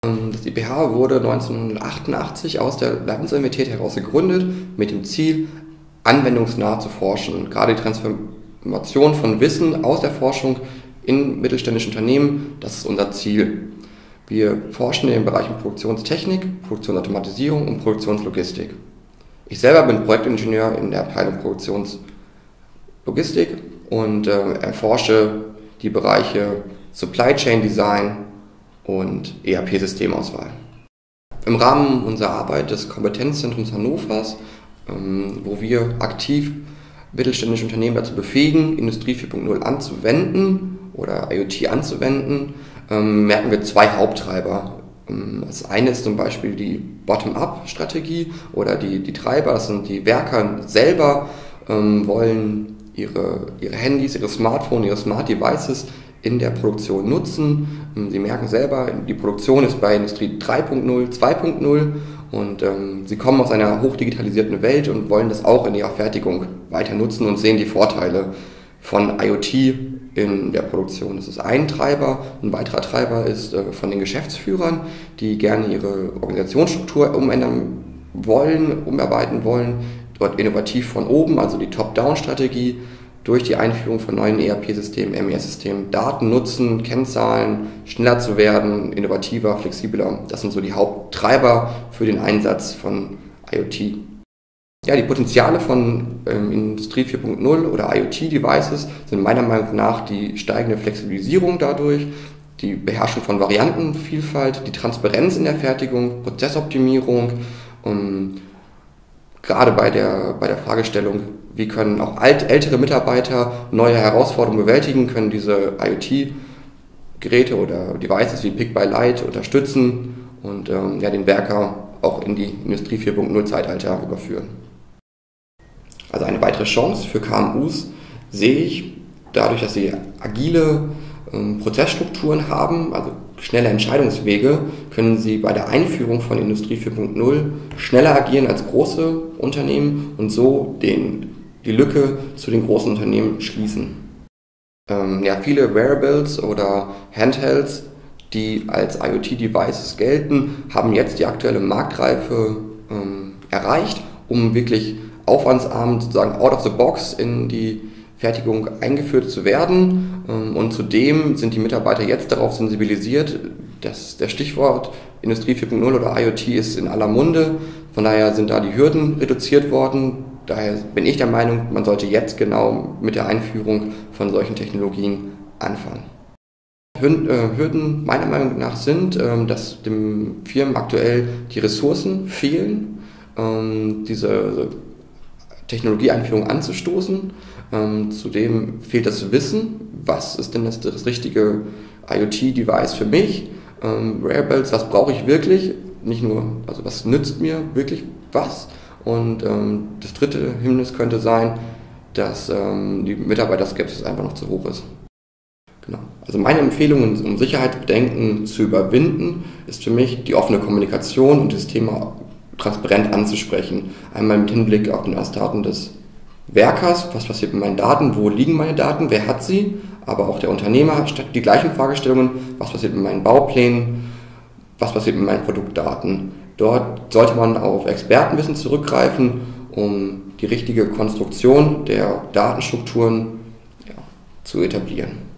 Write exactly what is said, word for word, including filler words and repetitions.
Das I P H wurde neunzehnhundertachtundachtzig aus der Leibniz-Universität heraus gegründet, mit dem Ziel, anwendungsnah zu forschen. Gerade die Transformation von Wissen aus der Forschung in mittelständische Unternehmen, das ist unser Ziel. Wir forschen in den Bereichen Produktionstechnik, Produktionsautomatisierung und Produktionslogistik. Ich selber bin Projektingenieur in der Abteilung Produktionslogistik und äh, erforsche die Bereiche Supply Chain Design und E R P-Systemauswahl. Im Rahmen unserer Arbeit des Kompetenzzentrums Hannovers, ähm, wo wir aktiv mittelständische Unternehmen dazu befähigen, Industrie vier Punkt null anzuwenden oder IoT anzuwenden, ähm, merken wir zwei Haupttreiber. Ähm, das eine ist zum Beispiel die Bottom-up-Strategie oder die, die Treiber, das sind die Werker selber, ähm, wollen ihre, ihre Handys, ihre Smartphones, ihre Smart Devices in der Produktion nutzen. Sie merken selber, die Produktion ist bei Industrie drei Punkt null, zwei Punkt null und ähm, sie kommen aus einer hochdigitalisierten Welt und wollen das auch in ihrer Fertigung weiter nutzen und sehen die Vorteile von IoT in der Produktion. Das ist ein Treiber. Ein weiterer Treiber ist äh, von den Geschäftsführern, die gerne ihre Organisationsstruktur umändern wollen, umarbeiten wollen, dort innovativ von oben, also die Top-Down-Strategie, durch die Einführung von neuen E R P-Systemen, M E S-Systemen, Daten nutzen, Kennzahlen, schneller zu werden, innovativer, flexibler. Das sind so die Haupttreiber für den Einsatz von IoT. Ja, die Potenziale von ähm, Industrie vier Punkt null oder IoT-Devices sind meiner Meinung nach die steigende Flexibilisierung dadurch, die Beherrschung von Variantenvielfalt, die Transparenz in der Fertigung, Prozessoptimierung, um, gerade bei der, bei der Fragestellung, wie können auch alt, ältere Mitarbeiter neue Herausforderungen bewältigen, können diese IoT-Geräte oder Devices wie Pick-by-Light unterstützen und ähm, ja, den Werker auch in die Industrie vier Punkt null Zeitalter überführen. Also eine weitere Chance für K M Us sehe ich dadurch, dass sie agile ähm, Prozessstrukturen haben, also schnelle Entscheidungswege, können sie bei der Einführung von Industrie vier Punkt null schneller agieren als große Unternehmen und so den, die Lücke zu den großen Unternehmen schließen. Ähm, ja, viele Wearables oder Handhelds, die als IoT-Devices gelten, haben jetzt die aktuelle Marktreife ähm, erreicht, um wirklich aufwandsarm sozusagen out of the box in die Fertigung eingeführt zu werden. Und zudem sind die Mitarbeiter jetzt darauf sensibilisiert, dass der Stichwort Industrie vier Punkt null oder IoT ist in aller Munde. Von daher sind da die Hürden reduziert worden. Daher bin ich der Meinung, man sollte jetzt genau mit der Einführung von solchen Technologien anfangen. Hürden meiner Meinung nach sind, dass den Firmen aktuell die Ressourcen fehlen, diese Technologieeinführung anzustoßen. Ähm, zudem fehlt das Wissen, was ist denn das, das richtige IoT-Device für mich, ähm, Wearables, was brauche ich wirklich, nicht nur, also was nützt mir wirklich was. Und ähm, das dritte Hindernis könnte sein, dass ähm, die Mitarbeiterskepsis einfach noch zu hoch ist. Genau. Also meine Empfehlung, um Sicherheitsbedenken zu überwinden, ist für mich die offene Kommunikation und das Thema transparent anzusprechen. Einmal mit Hinblick auf den Daten des Werkers, was passiert mit meinen Daten, wo liegen meine Daten, wer hat sie, aber auch der Unternehmer stellt die gleichen Fragestellungen, was passiert mit meinen Bauplänen, was passiert mit meinen Produktdaten. Dort sollte man auf Expertenwissen zurückgreifen, um die richtige Konstruktion der Datenstrukturen ja, zu etablieren.